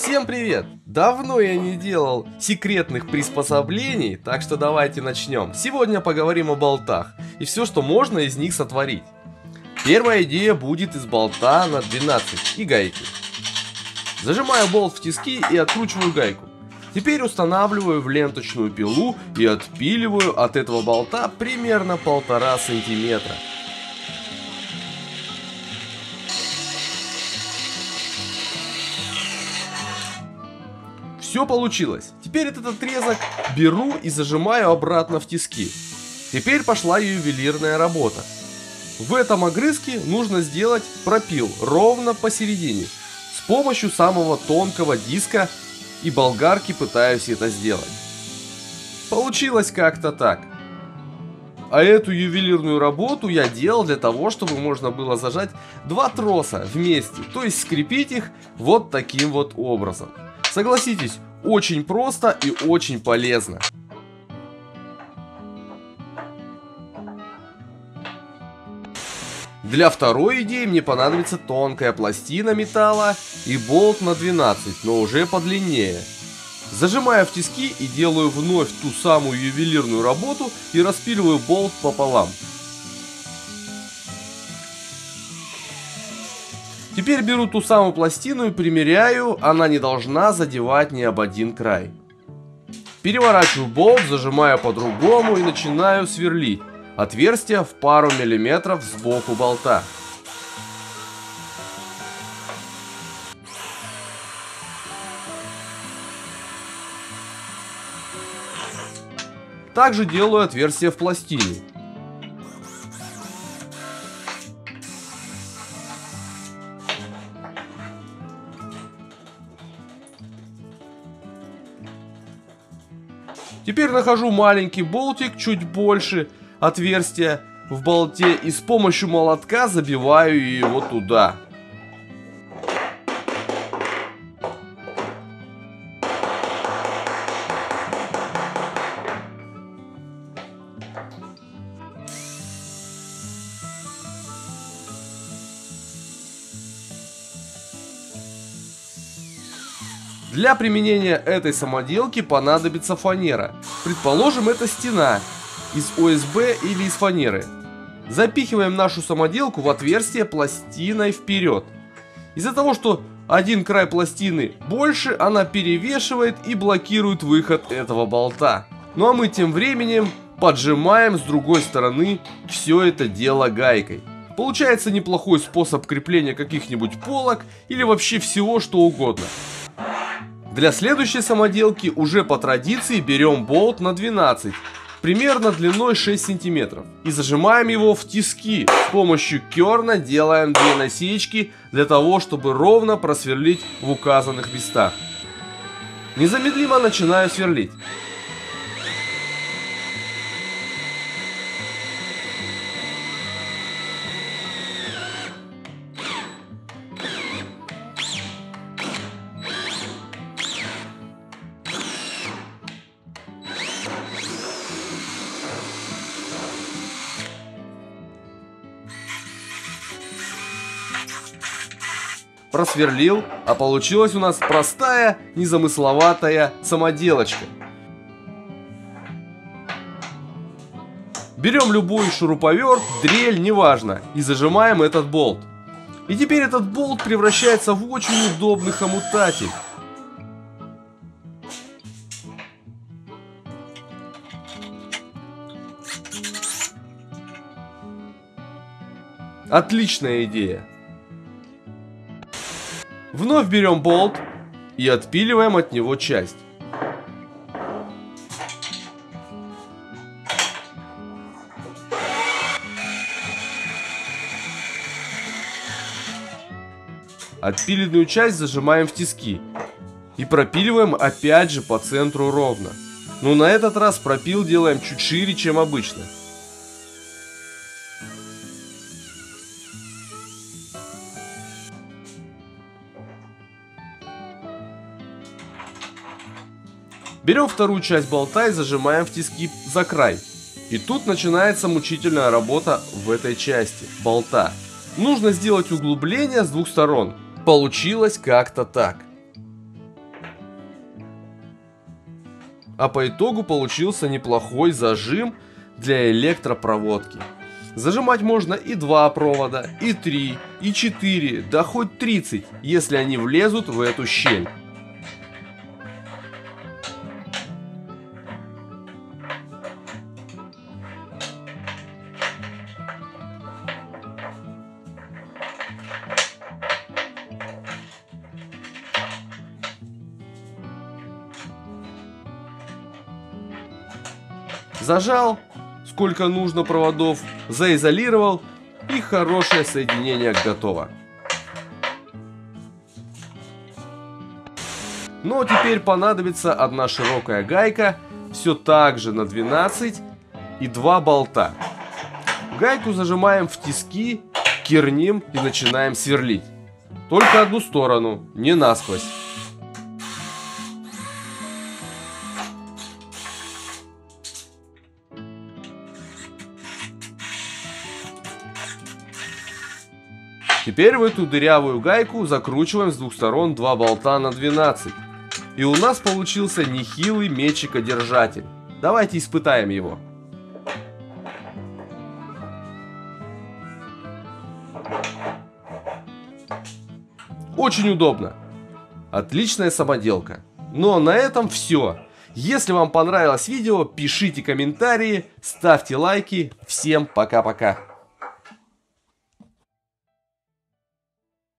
Всем привет! Давно я не делал секретных приспособлений, так что давайте начнем. Сегодня поговорим о болтах и все, что можно из них сотворить. Первая идея будет из болта на 12 и гайки. Зажимаю болт в тиски и откручиваю гайку. Теперь устанавливаю в ленточную пилу и отпиливаю от этого болта примерно 1,5 сантиметра. Все получилось. Теперь этот отрезок беру и зажимаю обратно в тиски. Теперь пошла ювелирная работа. В этом огрызке нужно сделать пропил ровно посередине. С помощью самого тонкого диска и болгарки пытаюсь это сделать. Получилось как-то так. А эту ювелирную работу я делал для того, чтобы можно было зажать два троса вместе, то есть скрепить их вот таким вот образом. Согласитесь, очень просто и очень полезно. Для второй идеи мне понадобится тонкая пластина металла и болт на 12, но уже подлиннее. Зажимаю в тиски и делаю вновь ту самую ювелирную работу и распиливаю болт пополам. Теперь беру ту самую пластину и примеряю, она не должна задевать ни об один край. Переворачиваю болт, зажимаю по-другому и начинаю сверлить отверстие в пару миллиметров сбоку болта. Также делаю отверстие в пластине. Теперь нахожу маленький болтик, чуть больше отверстия в болте, и с помощью молотка забиваю его туда. Для применения этой самоделки понадобится фанера. Предположим, это стена из ОСБ или из фанеры. Запихиваем нашу самоделку в отверстие пластиной вперед. Из-за того, что один край пластины больше, она перевешивает и блокирует выход этого болта. Ну а мы тем временем поджимаем с другой стороны все это дело гайкой. Получается неплохой способ крепления каких-нибудь полок или вообще всего что угодно. Для следующей самоделки уже по традиции берем болт на 12, примерно длиной 6 сантиметров, и зажимаем его в тиски. С помощью керна делаем две насечки для того, чтобы ровно просверлить в указанных местах. Незамедлимо начинаю сверлить. Просверлил, а получилась у нас простая, незамысловатая самоделочка. Берем любой шуруповерт, дрель, неважно, и зажимаем этот болт. И теперь этот болт превращается в очень удобный хомутатель. Отличная идея. Вновь берем болт и отпиливаем от него часть. Отпиленную часть зажимаем в тиски и пропиливаем опять же по центру ровно. Но на этот раз пропил делаем чуть шире, чем обычно. Берем вторую часть болта и зажимаем в тиски за край. И тут начинается мучительная работа в этой части болта. Нужно сделать углубление с двух сторон. Получилось как-то так. А по итогу получился неплохой зажим для электропроводки. Зажимать можно и 2 провода, и 3, и 4, да хоть 30, если они влезут в эту щель. Зажал, сколько нужно проводов, заизолировал, и хорошее соединение готово. Но теперь понадобится одна широкая гайка, все так же на 12 и 2 болта. Гайку зажимаем в тиски, керним и начинаем сверлить. Только одну сторону, не насквозь. Теперь в эту дырявую гайку закручиваем с двух сторон 2 болта на 12. И у нас получился нехилый мечикодержатель. Давайте испытаем его. Очень удобно. Отличная самоделка. Ну а на этом все. Если вам понравилось видео, пишите комментарии, ставьте лайки. Всем пока-пока.